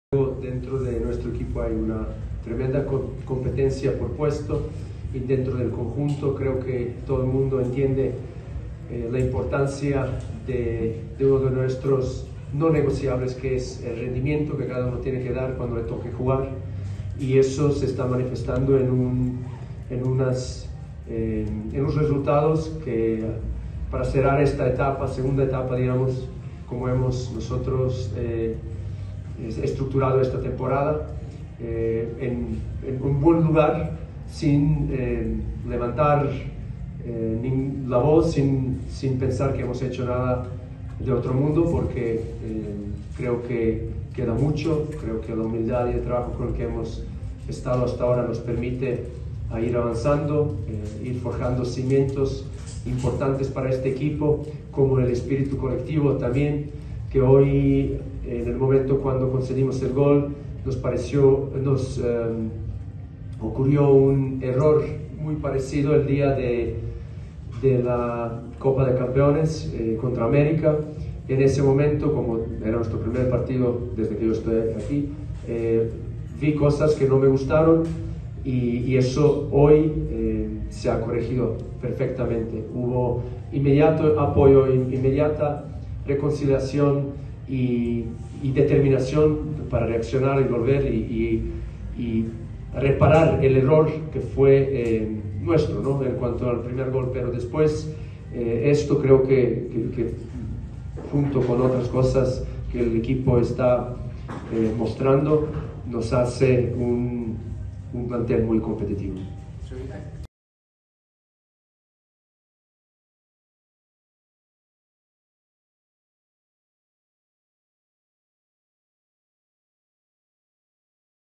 Dentro de nuestro equipo hay una tremenda competencia por puesto y dentro del conjunto creo que todo el mundo entiende la importancia de uno de nuestros no negociables, que es el rendimiento que cada uno tiene que dar cuando le toque jugar, y eso se está manifestando en unos resultados que, para cerrar esta etapa, segunda etapa, digamos, como hemos nosotros estructurado esta temporada, en un buen lugar, sin levantar la voz, sin pensar que hemos hecho nada de otro mundo, porque creo que queda mucho. Creo que la humildad y el trabajo con el que hemos estado hasta ahora nos permite ir avanzando, ir forjando cimientos importantes para este equipo, como el espíritu colectivo también, que hoy, en el momento cuando conseguimos el gol, nos ocurrió un error muy parecido el día de la Copa de Campeones contra América. En ese momento, como era nuestro primer partido desde que yo estoy aquí, vi cosas que no me gustaron, y eso hoy se ha corregido perfectamente. Hubo inmediato apoyo, inmediata reconciliación y determinación para reaccionar y volver y reparar el error que fue nuestro, ¿no?, en cuanto al primer gol. Pero después esto creo que junto con otras cosas que el equipo está mostrando, nos hace un plantel muy competitivo.